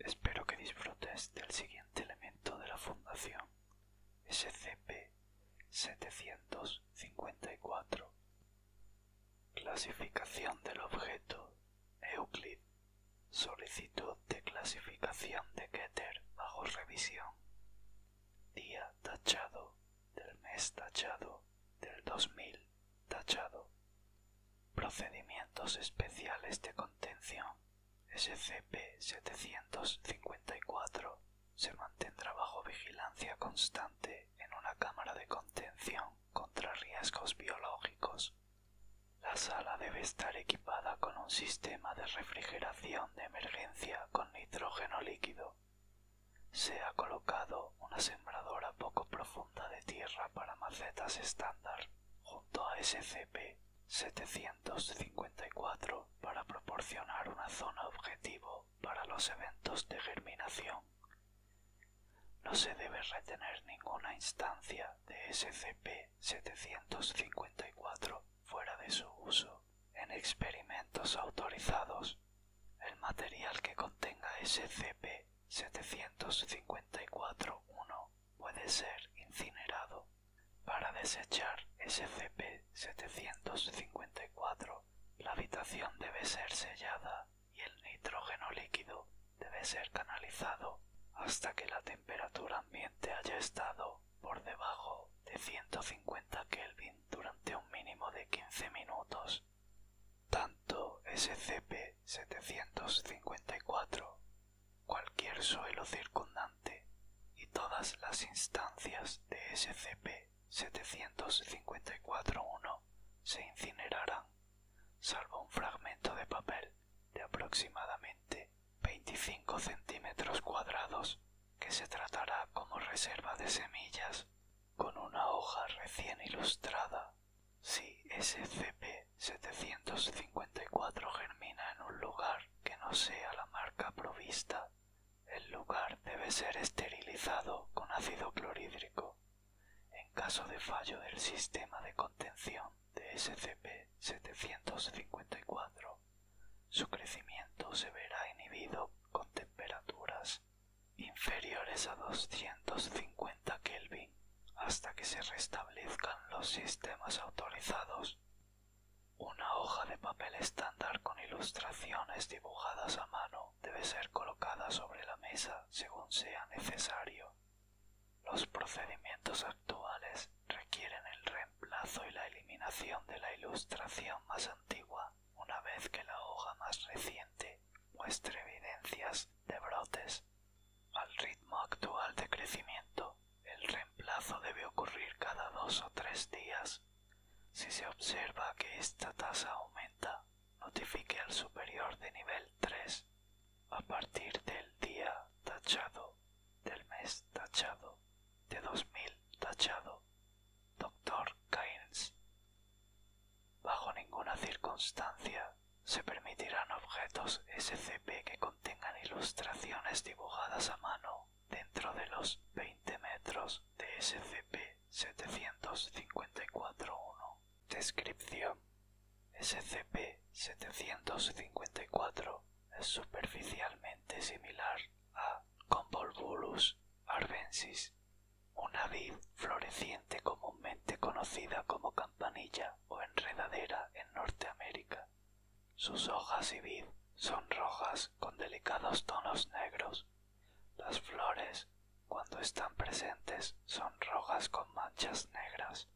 Espero que disfrutes del siguiente elemento de la fundación, SCP-754. Clasificación del objeto, Euclid. Solicitud de clasificación de Keter bajo revisión. Día tachado, del mes tachado, del 2000 tachado. Procedimientos especiales de contención. SCP-754 se mantendrá bajo vigilancia constante en una cámara de contención contra riesgos biológicos. La sala debe estar equipada con un sistema de refrigeración de emergencia con nitrógeno líquido. Se ha colocado una sembradora poco profunda de tierra para macetas estándar junto a SCP-754 para proporcionar una zona objetivo para los eventos de germinación. No se debe retener ninguna instancia de SCP-754 fuera de su uso en experimentos autorizados. El material que contenga SCP-754-1 puede ser incinerado. Para desechar SCP-754, la habitación debe ser sellada y el nitrógeno líquido debe ser canalizado hasta que la temperatura ambiente haya estado por debajo de 150 Kelvin durante un mínimo de 15 minutos. Tanto SCP-754, cualquier suelo circundante y todas las instancias de SCP-754-1 se incinerarán, salvo un fragmento de papel de aproximadamente 25 centímetros cuadrados que se tratará como reserva de semillas con una hoja recién ilustrada. Si SCP-754 germina en un lugar que no sea la marca provista, el lugar debe ser esterilizado con ácido clorhídrico. En caso de fallo del sistema de contención de SCP-754, su crecimiento se verá inhibido con temperaturas inferiores a 250 Kelvin hasta que se restablezcan los sistemas autorizados. Una hoja de papel estándar con ilustraciones dibujadas a mano debe ser colocada sobre la mesa según sea necesario. Los procedimientos actuales requieren el reemplazo y la eliminación de la ilustración más antigua una vez que la hoja más reciente muestre evidencias de brotes. Al ritmo actual de crecimiento, el reemplazo debe ocurrir cada 2 o 3 días. Si se observa que esta tasa aumenta, notifique al superior de nivel 3 a partir del día tachado, del mes tachado, de 2000 tachado. Dr. Keynes. Bajo ninguna circunstancia se permitirán objetos SCP que contengan ilustraciones dibujadas a mano dentro de los 20 metros de SCP-754-1. Descripción: SCP-754 es superficialmente similar a Convolvulus arvensis, una vid floreciente comúnmente conocida como campanilla o enredadera en Norteamérica. Sus hojas y vid son rojas con delicados tonos negros. Las flores, cuando están presentes, son rojas con manchas negras.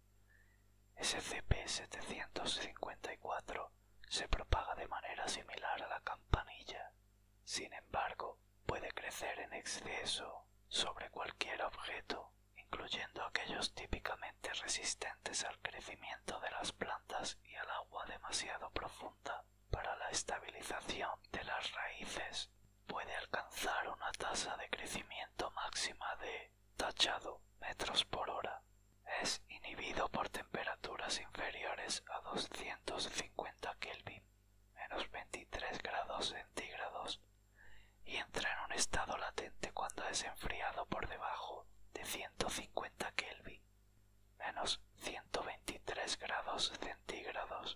SCP-754 se propaga de manera similar a la campanilla. Sin embargo, puede crecer en exceso sobre cualquier objeto, incluyendo aquellos típicamente resistentes al crecimiento de las plantas y al agua demasiado profunda para la estabilización de las raíces. Puede alcanzar una tasa de crecimiento máxima de tachado metros por hora. Es inhibido por temperaturas inferiores a 250 Kelvin, menos 23 grados centígrados, y entra en un estado latente cuando es enfriado por debajo de 150 Kelvin, menos 123 grados centígrados.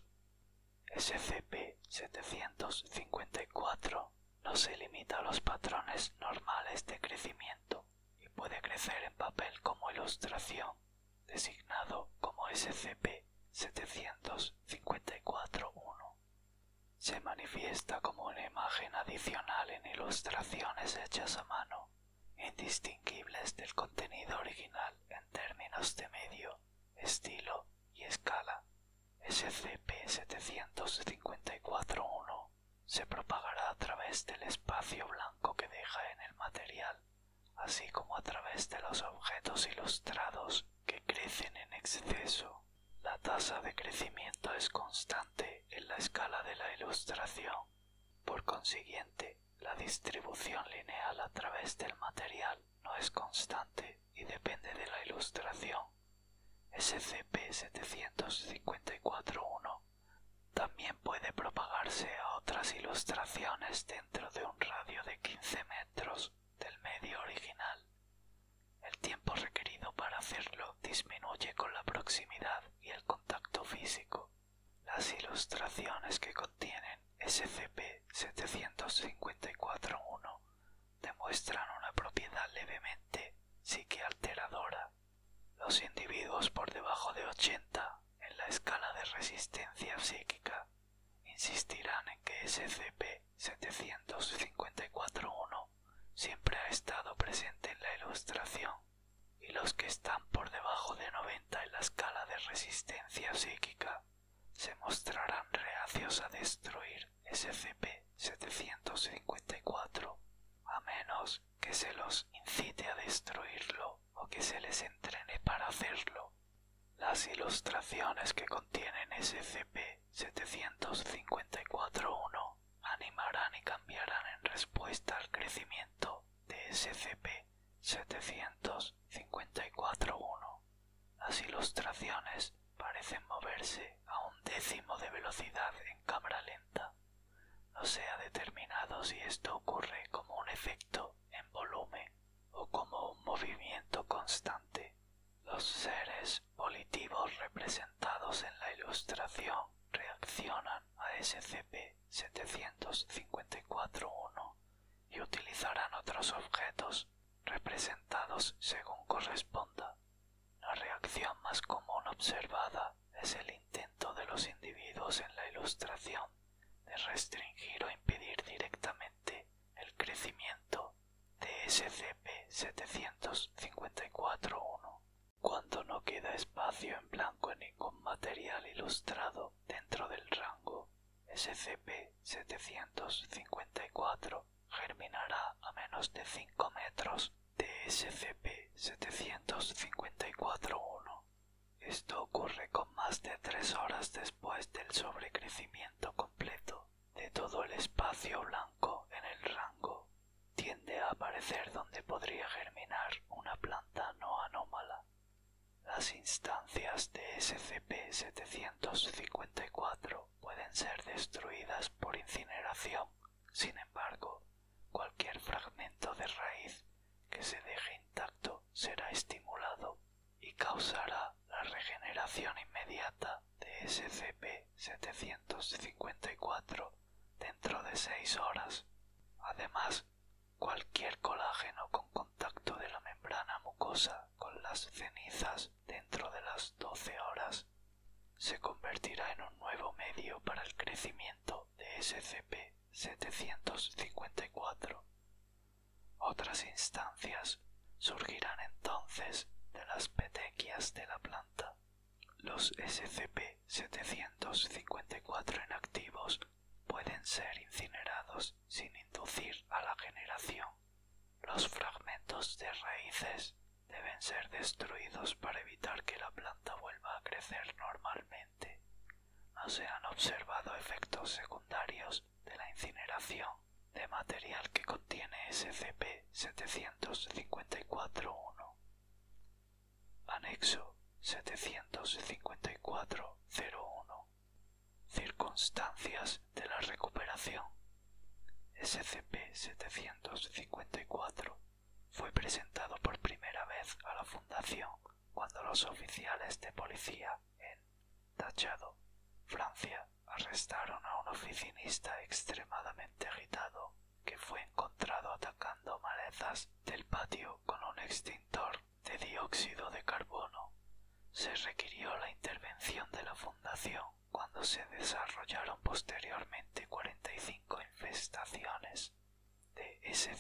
SCP-754 no se limita a los patrones no en papel como ilustración, designado como SCP-754-1. Se manifiesta como una imagen adicional en ilustraciones hechas a mano, indistinguibles del contenido original en términos de medio, estilo y escala. SCP-754-1 se propagará a través del espacio blanco que deja en el material, así como a través de los objetos ilustrados que crecen en exceso. La tasa de crecimiento es constante en la escala de la ilustración. Por consiguiente, la distribución lineal a través del material no es constante y depende de la ilustración. SCP-754-1 también puede propagarse a otras ilustraciones dentro de un radio de 15 metros del medio original. El tiempo requerido para hacerlo disminuye con la proximidad y el contacto físico. Las ilustraciones que contienen SCP-754-1 demuestran una propiedad levemente psiquialteradora. Los individuos por debajo de 80 en la escala de resistencia psíquica insistirán en que SCP-754-1 siempre ha estado presente en la ilustración, y los que están por debajo de 90 en la escala de resistencia psíquica se mostrarán reacios a destruir SCP-754, a menos que se los incite a destruirlo o que se les entrene para hacerlo. Las ilustraciones que contienen SCP-754-1 animarán y cambiarán en respuesta al crecimiento de SCP-754-1. Las ilustraciones parecen moverse a 1/10 de velocidad en cámara lenta. No se ha determinado si esto ocurre como un efecto en volumen o como un movimiento constante. Los seres volitivos representados en la ilustración reaccionan a SCP-754-1 y utilizarán otros objetos representados según corresponda. La reacción más común observada es el intento de los individuos en la ilustración de restringir o impedir directamente el crecimiento de SCP-754-1. Cuando no queda espacio en blanco en ningún material ilustrado dentro del rango, SCP-754 germinará a menos de 5 metros de SCP-754-1. Esto ocurre con más de 3 horas después del sobrecrecimiento completo de todo el espacio blanco en el rango. Tiende a aparecer donde podría germinar una planta no anómala. Las instancias de SCP-754 pueden ser destruidas por incineración. Sin embargo, cualquier fragmento de raíz que se deje intacto será estimulado y causará la regeneración inmediata de SCP-754 dentro de 6 horas. Además, cualquier colágeno con contacto de la membrana mucosa con las cenizas dentro de las 12 horas se convertirá en un nuevo medio para el crecimiento de SCP-754. Otras instancias surgirán entonces de las petequias de la planta. Los SCP-754 inactivos pueden ser incinerados sin inducir a la generación. Los fragmentos de raíces deben ser destruidos para evitar que la planta vuelva a crecer normalmente. No se han observado efectos secundarios de la incineración de material que contiene SCP-754-1. Anexo 754-01. Circunstancias de la recuperación. SCP-754 fue presentado por primera vez a la Fundación cuando los oficiales de policía en Tachado, Francia, arrestaron a un oficinista extremadamente agitado que fue encontrado atacando malezas del patio con un extintor de dióxido de carbono. Se requirió la intervención de la Fundación cuando se desarrollaron posteriormente 45 infestaciones de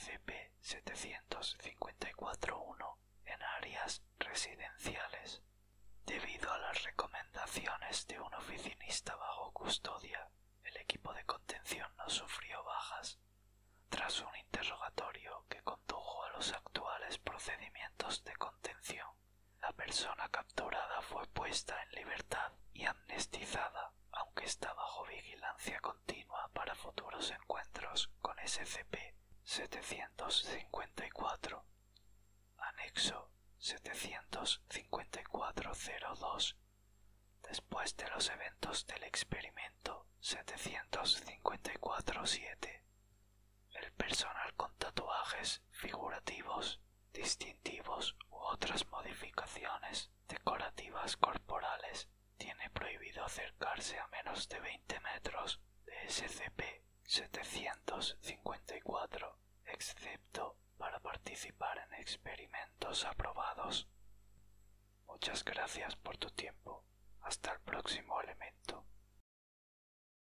SCP-754-1 en áreas residenciales. Debido a las recomendaciones de un oficinista bajo custodia, el equipo de contención no sufrió bajas. Tras un interrogatorio que condujo a los actuales procedimientos de contención, la persona capturada fue puesta en libertad y amnestizada, aunque está bajo vigilancia continua para futuros encuentros con SCP-754. Anexo 754-02. Después de los eventos del experimento 754-7, el personal con tatuajes figurativos, distintivos u otras modificaciones decorativas corporales tiene prohibido acercarse a menos de 20 metros de SCP-754, excepto para participar en experimentos aprobados. Muchas gracias por tu tiempo. Hasta el próximo elemento.